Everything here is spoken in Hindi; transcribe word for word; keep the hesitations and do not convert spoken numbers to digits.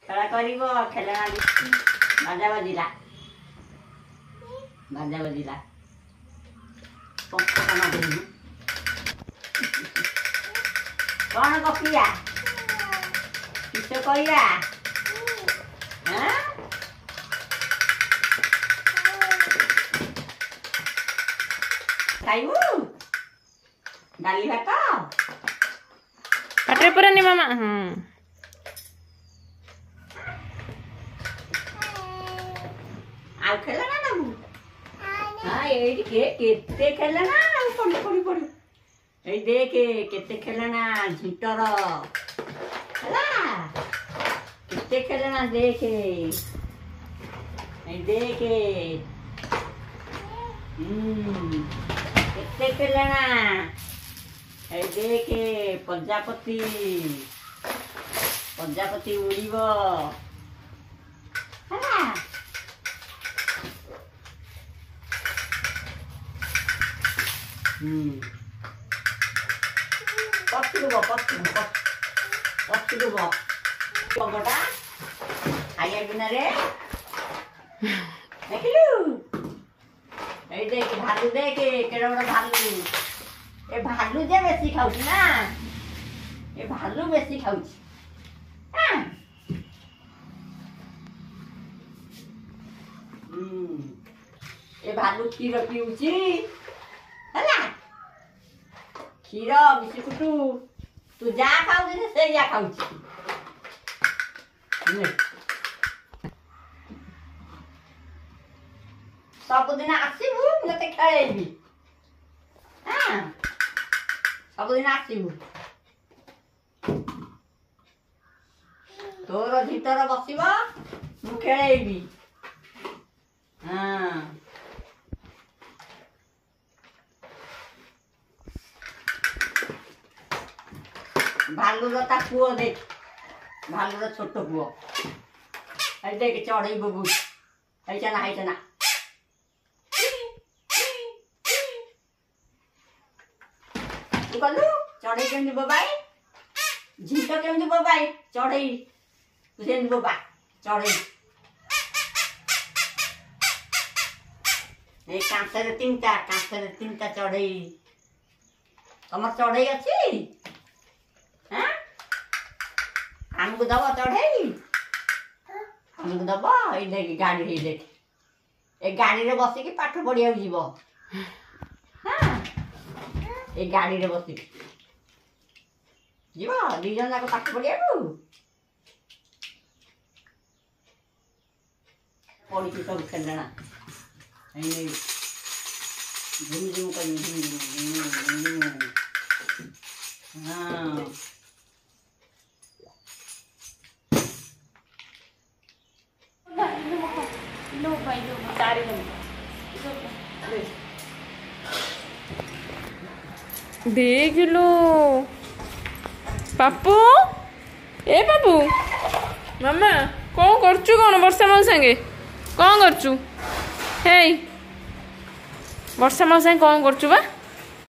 खेला कर खेलना बाजा बजिला बाजा बजिला कौन गपिया किस कहवा खाइबू डाली भात पाटे पूरा नहीं मामा हाँ आउ खेला ना ना हाँ ये केते खेला ना पड़ी पड़ी पड़ी ये देख केते खेला ना झिटर हैला केते खेला ना देख ये देख हम्म केते खेला ना ये देख प्रजापति प्रजापति उड़ीब हैला हम्म पत्ती दुब पत्ती पत्ती दुब पगटा आइया बिना रे देखलु ए देख भालू देख केड़ा बड़ा भालू ए भालू जे बेसी खाउची ना ए भालू बेसी खाउची हां हम्म ए भालू खीर पिउची हैला क्षीर बिस्कुटू तू जा खाऊ से या खाऊ सबुदिन आसबू मत खेल हाँ सबुदिन आसबू तोर भीतर बसब मु खेल हाँ भालूर ता पुओ देख भालूर छोट पुओ अरे देख चढ़ई बबू है ना है ना तू कलु चढ़ई केमती बोबाई झीट केमती बोबाई चढ़ई तू से बोबा चढ़ई ए कांसरे तीनटा कांसरे तीनटा चढ़ई तमर चढ़ई अच्छी हाँ हमको दबा चढ़े हमको दबा ये देख गाड़ी है देख ए गाड़ी रे बसी की पाठ पढ़िया जीव हाँ ए गाड़ी रे बसी जीव दी जन जाक पाठ पढ़िया पढ़ी की सब खेलना झुम झुम कर झुम झुम हाँ देख लो पापू ए पापू मामा कौन करचु कौन वर्षा मौ संगे कौन करचु हे वर्षा मौ संगे कौन करचु बा